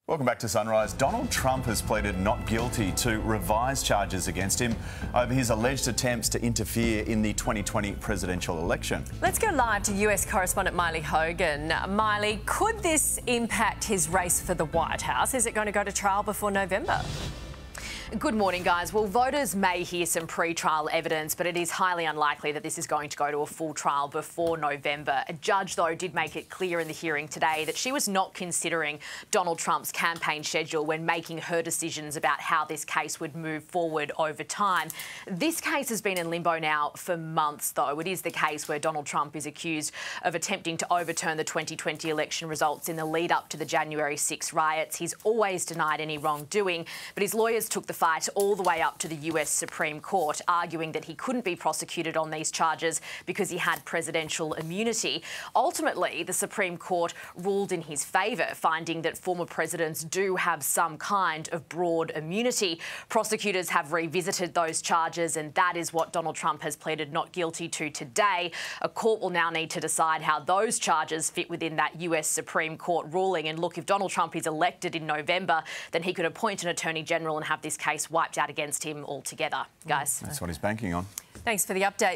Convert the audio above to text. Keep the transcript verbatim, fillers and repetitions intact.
Welcome back to Sunrise. Donald Trump has pleaded not guilty to revised charges against him over his alleged attempts to interfere in the twenty twenty presidential election. Let's go live to U S correspondent Miley Hogan. Miley, could this impact his race for the White House? Is it going to go to trial before November? Good morning, guys. Well, voters may hear some pre-trial evidence, but it is highly unlikely that this is going to go to a full trial before November. A judge, though, did make it clear in the hearing today that she was not considering Donald Trump's campaign schedule when making her decisions about how this case would move forward over time. This case has been in limbo now for months, though. It is the case where Donald Trump is accused of attempting to overturn the twenty twenty election results in the lead up to the January sixth riots. He's always denied any wrongdoing, but his lawyers took the fight all the way up to the U S Supreme Court, arguing that he couldn't be prosecuted on these charges because he had presidential immunity. Ultimately, the Supreme Court ruled in his favour, finding that former presidents do have some kind of broad immunity. Prosecutors have revisited those charges, and that is what Donald Trump has pleaded not guilty to today. A court will now need to decide how those charges fit within that U S Supreme Court ruling. And look, if Donald Trump is elected in November, then he could appoint an Attorney General and have this case wiped out against him altogether. Guys. That's what he's banking on. Thanks for the update.